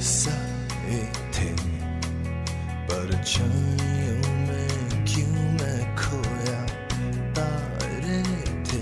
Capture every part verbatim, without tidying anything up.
साए थे, परछाइयों में क्यों मैं खोया, तारे थे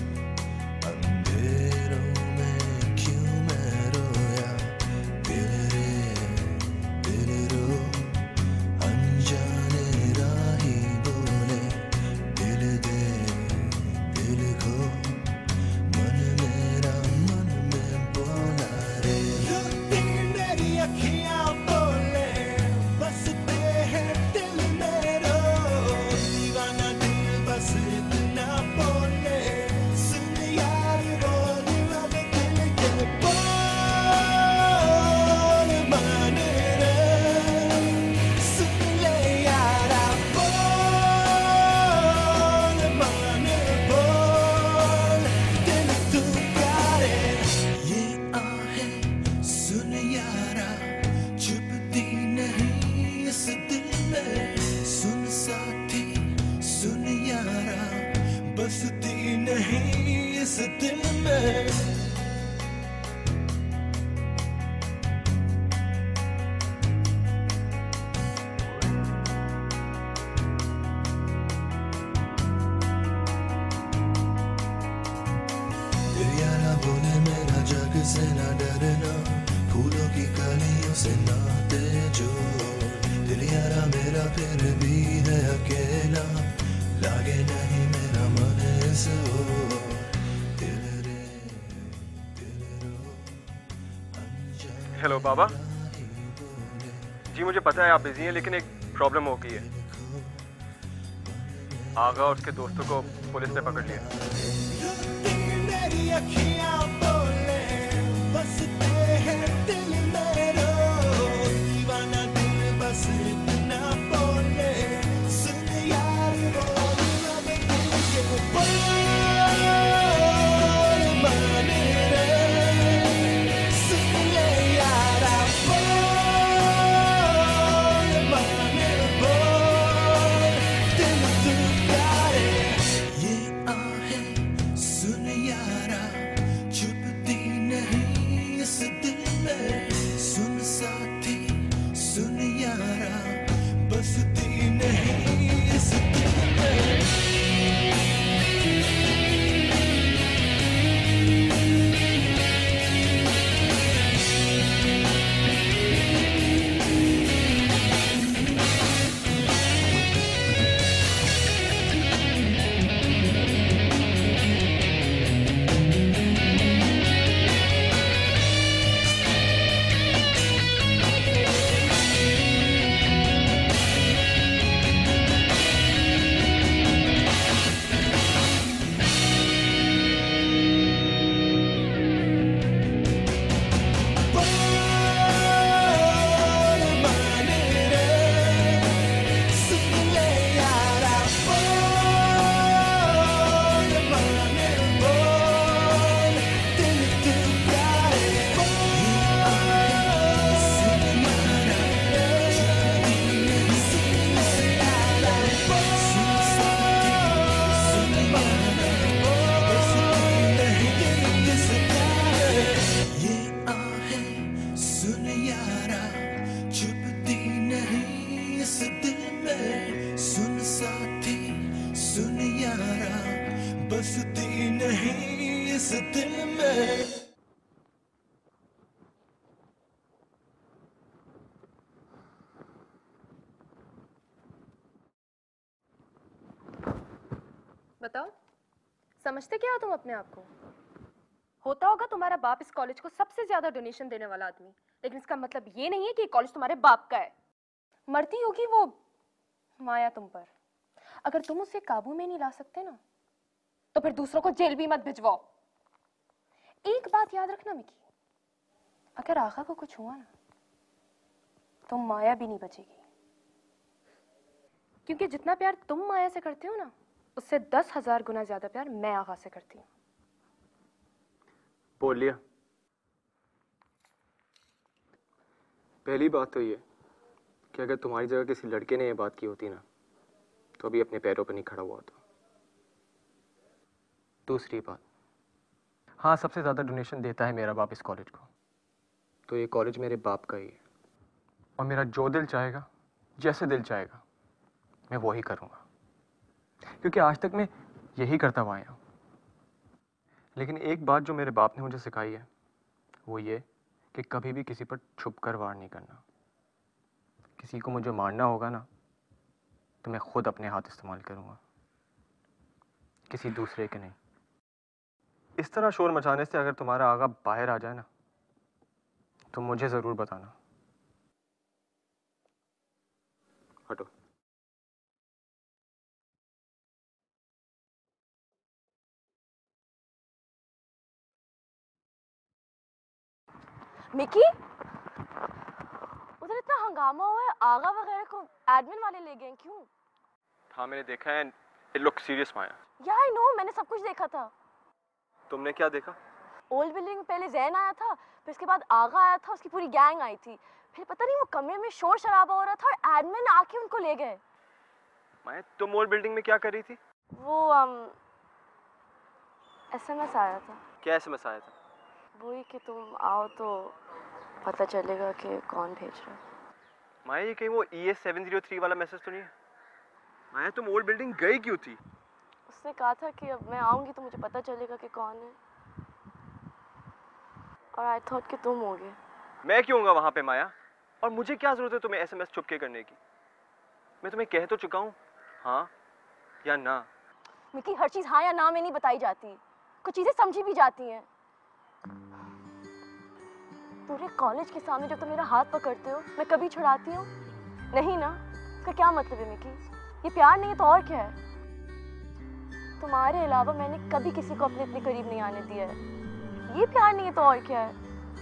अंधेरों में क्यों मैं रोया, दिल रे दिल रो अनजाने राही बोले, दिल दे दिल को मन मेरा मन में बोला रे। रोती मेरी अखियां बोले बसते हैं दिल में रो, दीवाना दिल बस इतना बोले, सुन यार बोल अब दिल के बोल मान रे, सुन ले यारा बोल मान बोल, दिल तू प्यारे। ये आहें सुन यारा चुभती नहीं इस दिल में, सुन साथी सुन यारा बसती नहीं इस दिल में। दिल यारा बोले मेरा जग से ना डरना, फूलों की कलियों से नाते जो, दिल यारा मेरा फिर भी है अकेला, लागे नहीं मेरा मन इस ओर, दिल रे दिल रो अनजाने हेलो बाबा राही बोले, जी, मुझे पता है आप बिजी हैं, लेकिन एक प्रॉब्लम हो गई है। आगा और उसके दोस्तों को पुलिस ने पकड़ लिया। रोती मेरी अखियां बोले बसते हैं दिल में रो, दीवाना दिल बस इतना बोले, सुन यार बोल अब दिल के बोल मान रे, सुन ले यारा बोल मान बोल, दिल तू प्यारे। ये आहें सुन यारा चुभती नहीं इस दिल में, सुन साथी सुन यारा बसती नहीं इस दिल में। बोल मान रे, सुन ले यारा बोल मान बोल, दिल तू प्यारे। बोल सुन यारा चुभती नहीं सुन यारा बोल, सुन साथी सुन यारा बसती नहीं दिल किस प्यारे। ये आहें सुन यारा चुभती नहीं इस दिल में, सुन साथी सुन यारा बसती नहीं इस दिल में। बताओ, समझते क्या हो तुम अपने आप को? होता होगा तुम्हारा बाप इस कॉलेज को सबसे ज्यादा डोनेशन देने वाला आदमी, लेकिन इसका मतलब ये नहीं है कि ये कॉलेज तुम्हारे बाप का है। मरती होगी वो माया तुम पर। अगर तुम उसे काबू में नहीं ला सकते ना, तो फिर दूसरों को जेल भी मत भिजवाओ। एक बात याद रखना मिकी, अगर आगा को कुछ हुआ ना, तो माया भी नहीं बचेगी। क्योंकि जितना प्यार तुम माया से करते हो ना, उससे दस हजार गुना ज्यादा प्यार मैं आगा से करती हूँ। बोल लिया। पहली बात तो ये कि अगर तुम्हारी जगह किसी लड़के ने ये बात की होती ना, तो अभी अपने पैरों पर नहीं खड़ा हुआ होता। दूसरी बात, हाँ, सबसे ज़्यादा डोनेशन देता है मेरा बाप इस कॉलेज को, तो ये कॉलेज मेरे बाप का ही है और मेरा जो दिल चाहेगा, जैसे दिल चाहेगा, मैं वही करूँगा, क्योंकि आज तक मैं यही करता हुआ आया हूँ। लेकिन एक बात जो मेरे बाप ने मुझे सिखाई है वो ये कि कभी भी किसी पर छुप कर वार नहीं करना। किसी को मुझे मारना होगा ना तो मैं खुद अपने हाथ इस्तेमाल करूँगा, किसी दूसरे के नहीं। इस तरह शोर मचाने से अगर तुम्हारा आगा बाहर आ जाए ना तो मुझे ज़रूर बताना। हटो। मिकी, उधर इतना हंगामा हुआ है, आगा वगैरह को एडमिन वाले ले गए क्यों? हाँ मैंने देखा है। It look serious Maya. Yeah I no, मैंने सब कुछ देखा था। तुमने क्या देखा? ओल्ड बिल्डिंग में पहले जैन आया था, फिर उसके बाद आगा आया था, उसकी पूरी गैंग आई थी, फिर पता नहीं वो कमरे में शोर शराबा हो रहा था और एडमिन आके उनको ले गए। माया तुम ओल्ड बिल्डिंग में क्या कर रही थी? वो um, एसएमएस आया था। क्या एसएमएस आया था? वही कि तुम आओ तो पता चलेगा कि कौन भेज रहा है। माया ये कहीं वो E S seven zero three वाला मैसेज तो नहीं है? माया तुम ओल्ड बिल्डिंग गई क्यों थी? उसने कहा था कि अब मैं आऊंगी तो मुझे पता चलेगा कि कौन है, और आई थॉट कि तुम होगे। मैं क्यों होऊंगा वहां पे माया? और मुझे क्या जरूरत है तुम्हें एसएमएस छुपके करने की? मैं तुम्हें कह तो चुका हूँ, हाँ या ना। मिकी, हर चीज हाँ या ना में नहीं बताई जाती, कुछ चीजें समझी भी जाती हैं। पूरे कॉलेज के सामने जब तुम मेरा हाथ पकड़ते हो मैं कभी छुड़ाती हूँ? नहीं ना। इसका क्या मतलब है मिकी? ये प्यार नहीं है तो और क्या है? तुम्हारे अलावा मैंने कभी किसी को अपने इतने करीब नहीं आने दिया है। ये प्यार नहीं है तो और क्या है?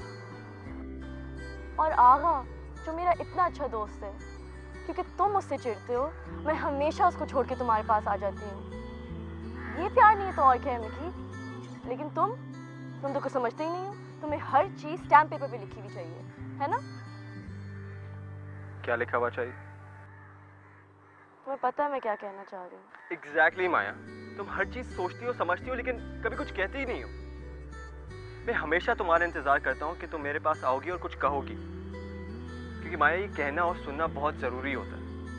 और आगा जो मेरा इतना अच्छा दोस्त है, क्योंकि तुम मुझसे चिढ़ते हो मैं हमेशा उसको छोड़ के तुम्हारे पास आ जाती हूँ। ये प्यार नहीं है तो और क्या है मिकी? लेकिन तुम तुम तो कुछ समझते ही नहीं हो। तुम्हें हर चीज स्टैम्प पेपर पे लिखी हुई चाहिए, है ना? क्या लिखा हुआ चाहिए? तुम्हें पता है मैं क्या कहना चाह रही हूँ? एग्जैक्टली माया, तुम हर चीज सोचती हो, समझती हो, लेकिन कभी कुछ कहती ही नहीं हो। मैं हमेशा तुम्हारा इंतजार करता हूँ कि तुम मेरे पास आओगी और कुछ कहोगी, क्योंकि माया ये कहना और सुनना बहुत जरूरी होता है।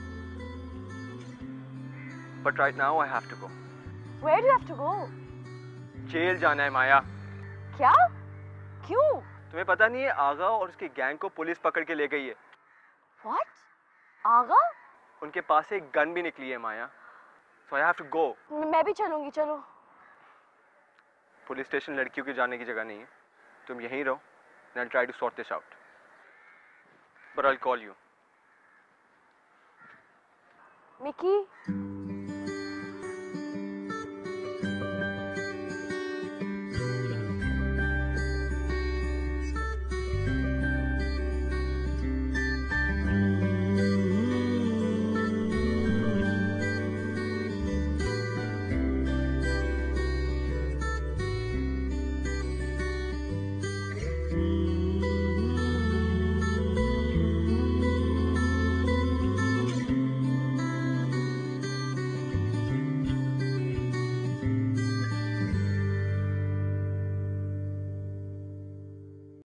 But right now I have to go. Where do you have to go? Jail जाना है माया। क्या? क्यों? तुम्हें पता नहीं है, आगा और उसकी गैंग को पुलिस पकड़ के ले गई है। What? आगा? उनके पास से एक गन भी निकली है माया। So I have to go. मैं भी चलूंगी, चलो। पुलिस स्टेशन लड़कियों के जाने की जगह नहीं है। तुम यहीं रहो and I'll try to sort this out. But I'll call you. Mickey,